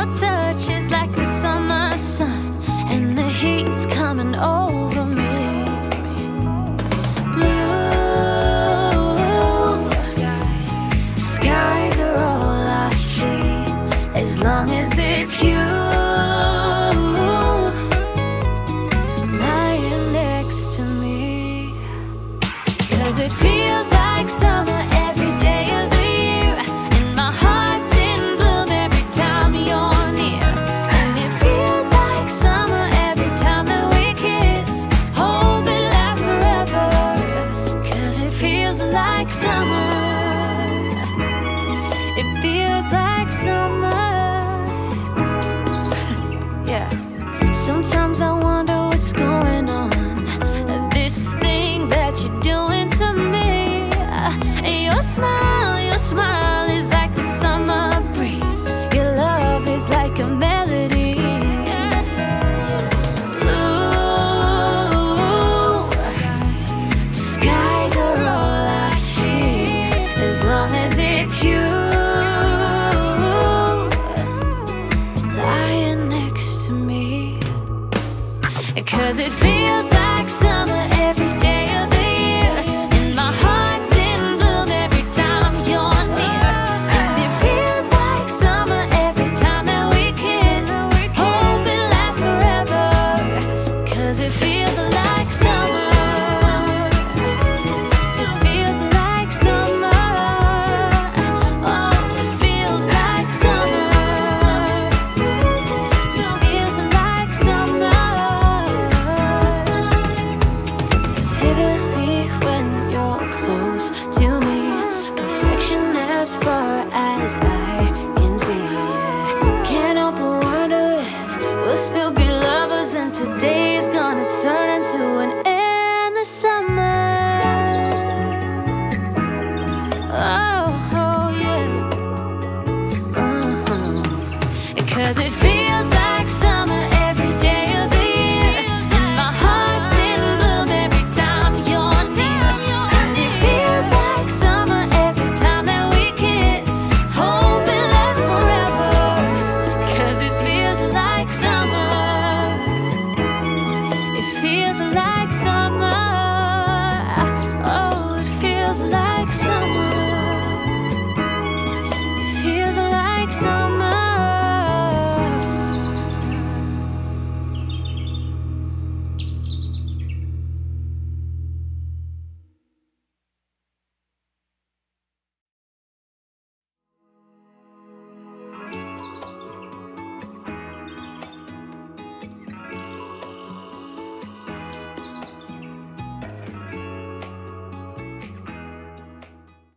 Your touch is like the summer sun, and the heat's coming over me. Blue skies are all I see, as long as it's you lying next to me. 'Cause it feels like summer every day of the year, and my heart's in bloom every time you're near. And it feels like summer every time that we kiss. Hope it lasts forever, 'cause it feels like summer. It feels like summer. Yeah. Sometimes I wonder what's going on, this thing that you're doing to me. Your smile